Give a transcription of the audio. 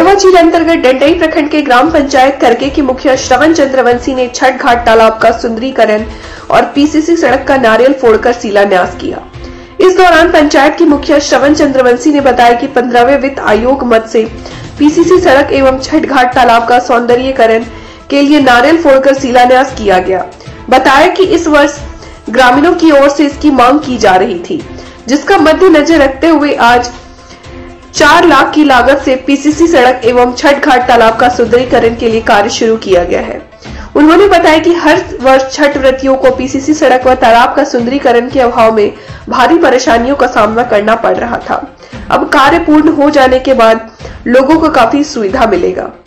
गढ़वा झील अंतर्गत डंडई प्रखंड के ग्राम पंचायत करके के मुखिया श्रवण चंद्रवंशी ने छठ घाट तालाब का सुंदरीकरण और पीसीसी सड़क का नारियल फोड़कर शिलान्यास किया। इस दौरान पंचायत के मुखिया श्रवण चंद्रवंशी ने बताया कि 15वें वित्त आयोग मद से पीसीसी सड़क एवं छठ घाट तालाब का सौंदर्यीकरण के लिए नारियल फोड़कर शिलान्यास किया गया। बताया कि इस वर्ष ग्रामीणों की ओर से इसकी मांग की जा रही थी, जिसका मद्देनजर रखते हुए आज 4 लाख की लागत से पीसीसी सड़क एवं छठ घाट तालाब का सुंदरीकरण के लिए कार्य शुरू किया गया है। उन्होंने बताया कि हर वर्ष छठ व्रतियों को पीसीसी सड़क व तालाब का सुंदरीकरण के अभाव में भारी परेशानियों का सामना करना पड़ रहा था। अब कार्य पूर्ण हो जाने के बाद लोगों को काफी सुविधा मिलेगा।